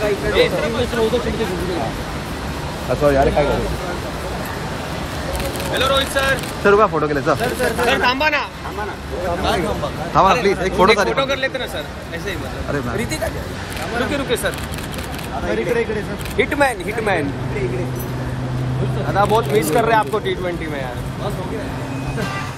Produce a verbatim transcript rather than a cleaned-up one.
असं यार काय करू. Hello Rohit sir. सर रुका फोटो के लिए सर. सर थांबा ना. थांबा प्लीज एक फोटो साठी. फोटो कर लेते ना सर ऐसे ही मतलब. अरे रितिका रुके रुके सर. इकडे इकडे सर. Hitman hitman. दादा बहुत मिस कर रहे हैं आपको टी ट्वेंटी में यार.